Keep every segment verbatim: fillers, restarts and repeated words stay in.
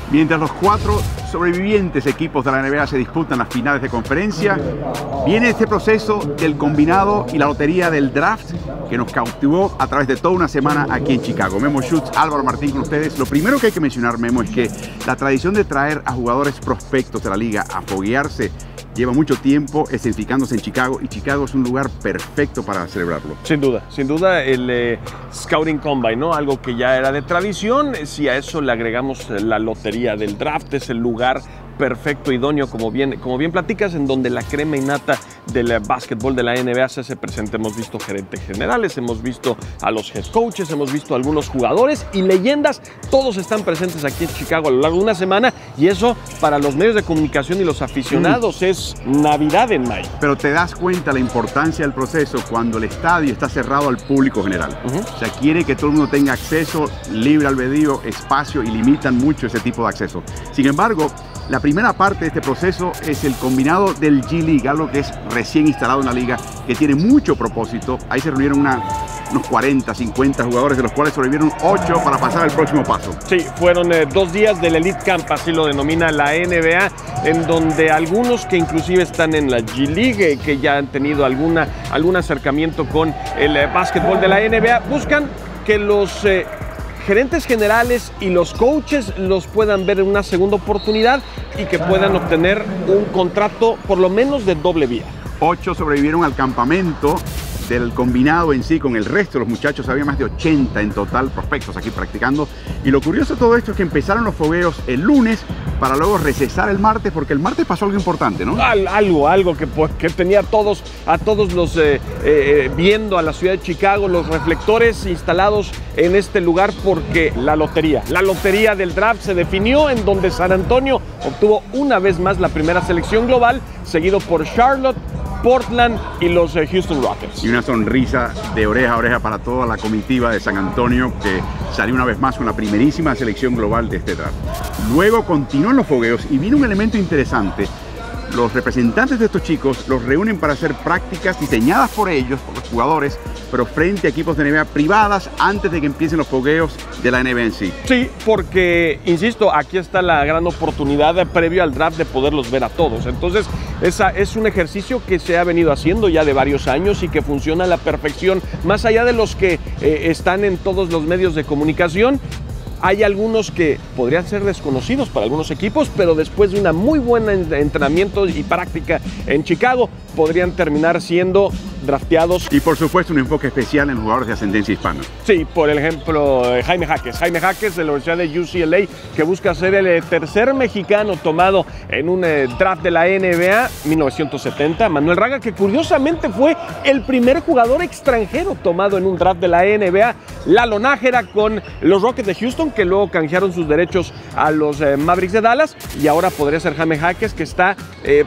Mientras los cuatro sobrevivientes equipos de la N B A se disputan las finales de conferencia, viene este proceso del combinado y la lotería del draft que nos cautivó a través de toda una semana aquí en Chicago. Memo Schutz, Álvaro Martín con ustedes. Lo primero que hay que mencionar, Memo, es que la tradición de traer a jugadores prospectos de la liga a foguearse lleva mucho tiempo escenificándose en Chicago, y Chicago es un lugar perfecto para celebrarlo. Sin duda, sin duda el eh, Scouting Combine, ¿no? Algo que ya era de tradición. Si a eso le agregamos la lotería del draft, es el lugar perfecto, idóneo, como bien, como bien platicas, en donde la crema innata del básquetbol de la N B A se hace presente. Hemos visto gerentes generales, hemos visto a los head coaches, hemos visto a algunos jugadores y leyendas. Todos están presentes aquí en Chicago a lo largo de una semana, y eso para los medios de comunicación y los aficionados mm. es Navidad en mayo. Pero te das cuenta la importancia del proceso cuando el estadio está cerrado al público general. Uh-huh. O sea, quiere que todo el mundo tenga acceso, libre albedrío, espacio, y limitan mucho ese tipo de acceso. Sin embargo, la primera parte de este proceso es el combinado del G League, algo que es recién instalado en la liga, que tiene mucho propósito. Ahí se reunieron una, unos cuarenta, cincuenta jugadores, de los cuales sobrevivieron ocho para pasar al próximo paso. Sí, fueron eh, dos días del Elite Camp, así lo denomina la N B A, en donde algunos que inclusive están en la G League, eh, que ya han tenido alguna, algún acercamiento con el eh, básquetbol de la N B A, buscan que los Eh, gerentes generales y los coaches los puedan ver en una segunda oportunidad y que puedan obtener un contrato por lo menos de doble vía. Ocho sobrevivieron al campamento del combinado en sí con el resto de los muchachos. Había más de ochenta en total prospectos aquí practicando. Y lo curioso de todo esto es que empezaron los fogueos el lunes para luego recesar el martes, porque el martes pasó algo importante, ¿no? Al, algo, algo que, pues, que tenía a todos, a todos los eh, eh, viendo a la ciudad de Chicago, los reflectores instalados en este lugar, porque la lotería, la lotería del draft se definió, en donde San Antonio obtuvo una vez más la primera selección global, seguido por Charlotte, Portland y los eh, Houston Rockets. Y una sonrisa de oreja a oreja para toda la comitiva de San Antonio, que salió una vez más con la primerísima selección global de este draft. Luego continúan los fogueos y viene un elemento interesante. Los representantes de estos chicos los reúnen para hacer prácticas diseñadas por ellos, por los jugadores, pero frente a equipos de N B A privadas antes de que empiecen los fogueos de la N B A en sí. Sí, porque, insisto, aquí está la gran oportunidad de, previo al draft, de poderlos ver a todos. Entonces, esa es un ejercicio que se ha venido haciendo ya de varios años y que funciona a la perfección, más allá de los que eh, están en todos los medios de comunicación. Hay algunos que podrían ser desconocidos para algunos equipos, pero después de una muy buena entrenamiento y práctica en Chicago, podrían terminar siendo drafteados. Y por supuesto un enfoque especial en los jugadores de ascendencia hispana. Sí, por ejemplo, Jaime Jaques. Jaime Jaques de la Universidad de U C L A, que busca ser el tercer mexicano tomado en un draft de la N B A mil novecientos setenta. Manuel Raga, que curiosamente fue el primer jugador extranjero tomado en un draft de la N B A. Lalo Nájera con los Rockets de Houston, que luego canjearon sus derechos a los eh, Mavericks de Dallas, y ahora podría ser Jaime Jaques, que está eh,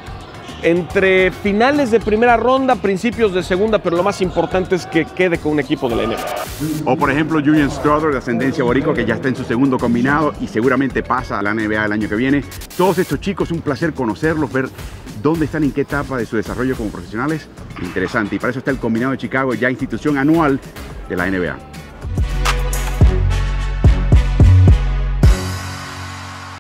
entre finales de primera ronda, principios de segunda, pero lo más importante es que quede con un equipo de la N B A. O por ejemplo Julian Strother, de ascendencia boricua, que ya está en su segundo combinado y seguramente pasa a la N B A el año que viene. Todos estos chicos, un placer conocerlos, ver dónde están, en qué etapa de su desarrollo como profesionales. Interesante, y para eso está el combinado de Chicago, ya institución anual de la N B A.